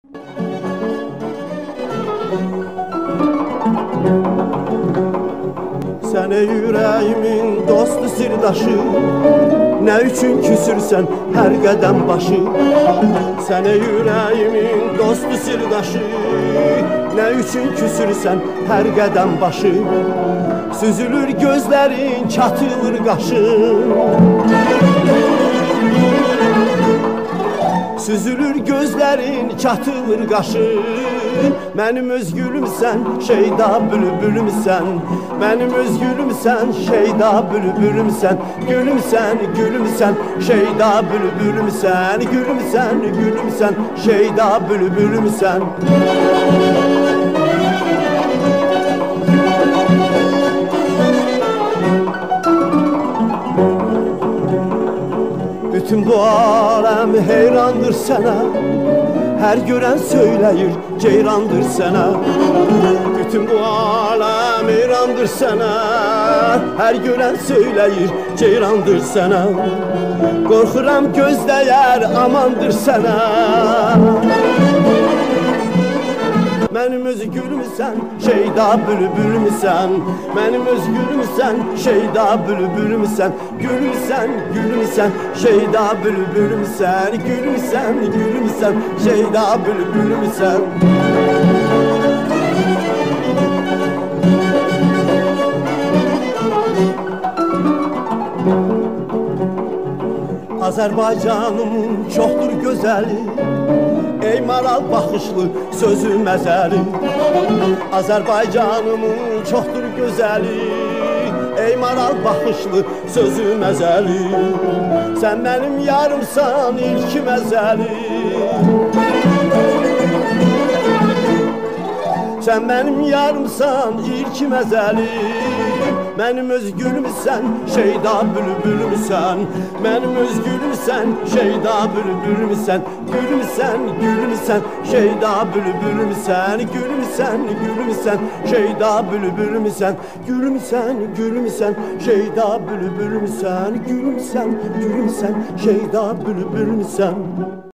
Səni yüreğimin dostu sirdaşı, ne üçün küsürsən her qədəm başı? Səni yüreğimin dostu sirdaşı, ne üçün küsürsən her qədəm başı? Süzülür gözlerin, çatılır qaşın, süzülür gözlerin, çatılır qaşın. Mənim öz gülümsən, şeyda bülbülümsən. Mənim öz gülümsən, şeyda bülbülümsən. Gülümsən, gülümsən, şeyda bülbülümsən. Gülümsən, gülümsən, şeyda bülbülümsən. Bütün bu alem heyrandır sana, her gören söyleyir ceyrandır sana. Bütün bu alem heyrandır sana, her gören söyleyir ceyrandır sana. Korkuram gözləyər amandır sana. Mənim öz gülümsən, şeyda bülbülümsən. Mənim öz gülümsən, şeyda bülbülümsən. Gülümsən, gülümsən, şeyda bülbülümsən. Gülümsən, gülümsən, şeyda bülbülümsən. Azərbaycanımın çoxdur gözəli, ey maral baxışlı sözü məzəli. Azərbaycanımın çoxdur gözəli, ey maral baxışlı sözü məzəli. Sən mənim yarımsan ilk məzəli, sən mənim yarımsan ilk məzəli. Mənim öz gülümsən, şeyda bülbülümsən. Mənim öz gülümsən, şeyda bülbülümsən. Gülümsən, gülümsən, şeyda bülbülümsən. Gülümsən, gülümsən, şeyda bülbülümsən. Gülümsən, gülümsən, şeyda bülbülümsən. Gülümsən, gülümsən, şeyda bülbülümsən.